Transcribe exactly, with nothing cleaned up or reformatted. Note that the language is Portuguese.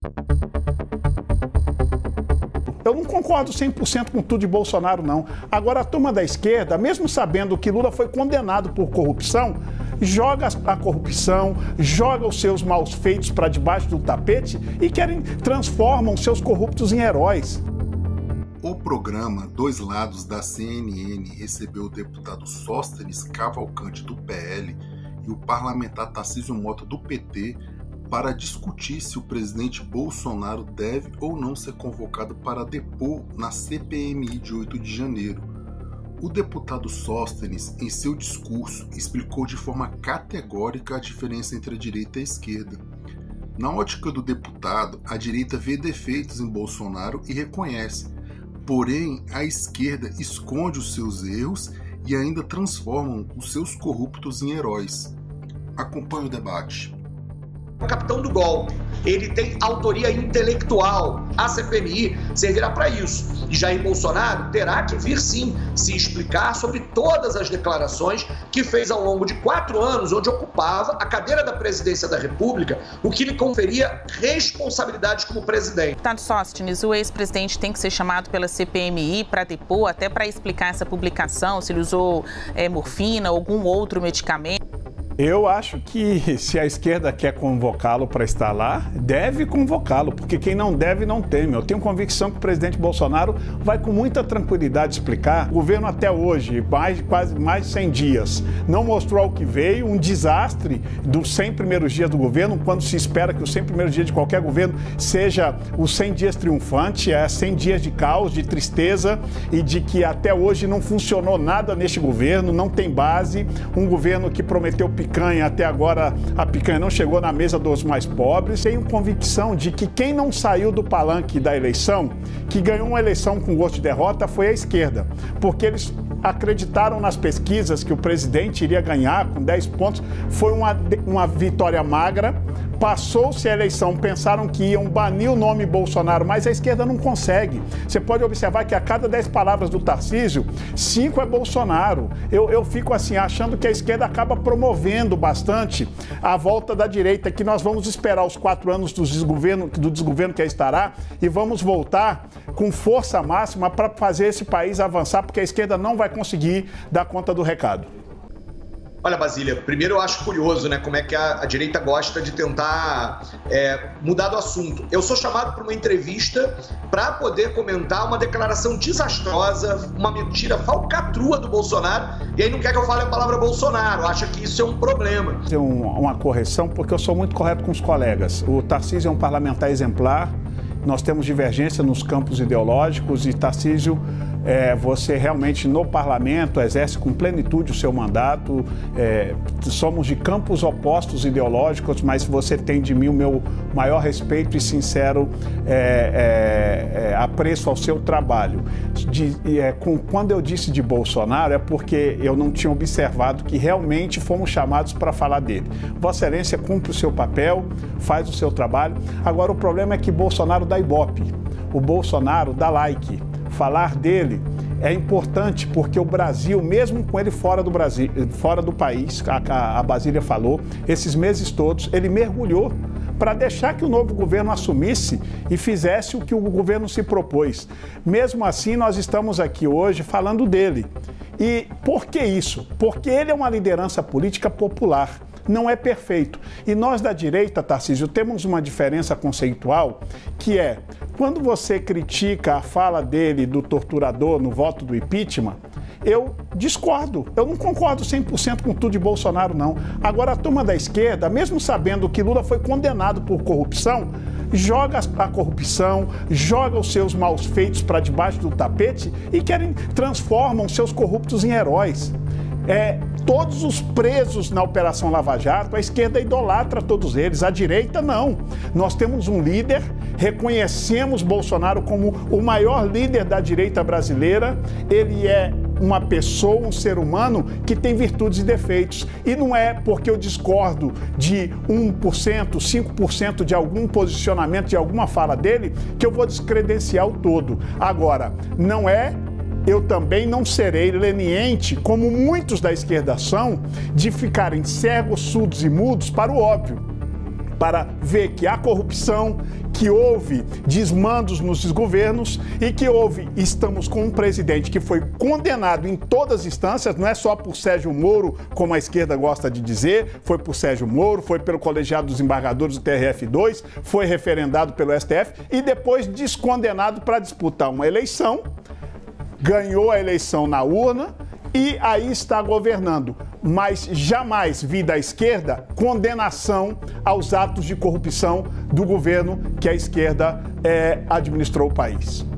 Eu não concordo cem por cento com tudo de Bolsonaro, não. Agora, a turma da esquerda, mesmo sabendo que Lula foi condenado por corrupção, joga a corrupção, joga os seus maus feitos para debaixo do tapete e querem, transformam seus corruptos em heróis. O programa Dois Lados da C N N recebeu o deputado Sóstenes Cavalcante do P L e o parlamentar Tarcísio Mota do P T para discutir se o presidente Bolsonaro deve ou não ser convocado para depor na C P M I de oito de janeiro. O deputado Sóstenes, em seu discurso, explicou de forma categórica a diferença entre a direita e a esquerda. Na ótica do deputado, a direita vê defeitos em Bolsonaro e reconhece, porém a esquerda esconde os seus erros e ainda transformam os seus corruptos em heróis. Acompanhe o debate. O capitão do golpe, ele tem autoria intelectual. A C P M I servirá para isso. E Jair Bolsonaro terá que vir sim se explicar sobre todas as declarações que fez ao longo de quatro anos, onde ocupava a cadeira da presidência da República, o que lhe conferia responsabilidades como presidente. Deputado Sóstenes, o ex-presidente tem que ser chamado pela C P M I para depor, até para explicar essa publicação, se ele usou é, morfina ou algum outro medicamento. Eu acho que se a esquerda quer convocá-lo para estar lá, deve convocá-lo, porque quem não deve não teme. Eu tenho convicção que o presidente Bolsonaro vai com muita tranquilidade explicar. O governo até hoje, mais, quase mais de cem dias, não mostrou ao que veio, um desastre dos cem primeiros dias do governo, quando se espera que os cem primeiros dias de qualquer governo seja os cem dias triunfantes, é cem dias de caos, de tristeza e de que até hoje não funcionou nada neste governo, não tem base, um governo que prometeu picanha, até agora a picanha não chegou na mesa dos mais pobres. Tenho convicção de que quem não saiu do palanque da eleição, que ganhou uma eleição com gosto de derrota, foi a esquerda, porque eles acreditaram nas pesquisas que o presidente iria ganhar com dez pontos, foi uma, uma vitória magra. Passou-se a eleição, pensaram que iam banir o nome Bolsonaro, mas a esquerda não consegue. Você pode observar que a cada dez palavras do Tarcísio, cinco é Bolsonaro. Eu, eu fico assim, achando que a esquerda acaba promovendo bastante a volta da direita, que nós vamos esperar os quatro anos do desgoverno, do desgoverno que aí estará e vamos voltar com força máxima para fazer esse país avançar, porque a esquerda não vai conseguir dar conta do recado. Olha, Basília, primeiro eu acho curioso, né, como é que a, a direita gosta de tentar é, mudar do assunto. Eu sou chamado para uma entrevista para poder comentar uma declaração desastrosa, uma mentira falcatrua do Bolsonaro, e aí não quer que eu fale a palavra Bolsonaro, acha que isso é um problema. Tem um, uma correção, porque eu sou muito correto com os colegas. O Tarcísio é um parlamentar exemplar, nós temos divergência nos campos ideológicos e Tarcísio, é, você realmente no parlamento exerce com plenitude o seu mandato, é, somos de campos opostos ideológicos, mas você tem de mim o meu maior respeito e sincero é, é, é, apreço ao seu trabalho. De, é, com, quando eu disse de Bolsonaro é porque eu não tinha observado que realmente fomos chamados para falar dele. Vossa Excelência cumpre o seu papel, faz o seu trabalho. Agora o problema é que Bolsonaro dá ibope, o Bolsonaro dá like. Falar dele é importante porque o Brasil, mesmo com ele fora do Brasil, fora do país, a, a Basília falou, esses meses todos, ele mergulhou para deixar que o novo governo assumisse e fizesse o que o governo se propôs. Mesmo assim, nós estamos aqui hoje falando dele. E por que isso? Porque ele é uma liderança política popular. Não é perfeito. E nós da direita, Tarcísio, temos uma diferença conceitual que é, quando você critica a fala dele do torturador no voto do impeachment, eu discordo. Eu não concordo cem por cento com tudo de Bolsonaro, não. Agora, a turma da esquerda, mesmo sabendo que Lula foi condenado por corrupção, joga a corrupção, joga os seus maus feitos para debaixo do tapete e querem, transformam seus corruptos em heróis. É, todos os presos na Operação Lava Jato, a esquerda idolatra todos eles, a direita não. Nós temos um líder, reconhecemos Bolsonaro como o maior líder da direita brasileira, ele é uma pessoa, um ser humano que tem virtudes e defeitos. E não é porque eu discordo de um por cento, cinco por cento de algum posicionamento, de alguma fala dele, que eu vou descredenciar o todo. Agora, não é... Eu também não serei leniente, como muitos da esquerda são, de ficarem cegos, surdos e mudos para o óbvio. para ver que há corrupção, que houve desmandos nos governos e que houve, estamos com um presidente que foi condenado em todas as instâncias, não é só por Sérgio Moro, como a esquerda gosta de dizer, foi por Sérgio Moro, foi pelo colegiado dos embargadores do T R F dois, foi referendado pelo S T F e depois descondenado para disputar uma eleição, ganhou a eleição na urna e aí está governando. Mas jamais vi da esquerda condenação aos atos de corrupção do governo que a esquerda é, administrou o país.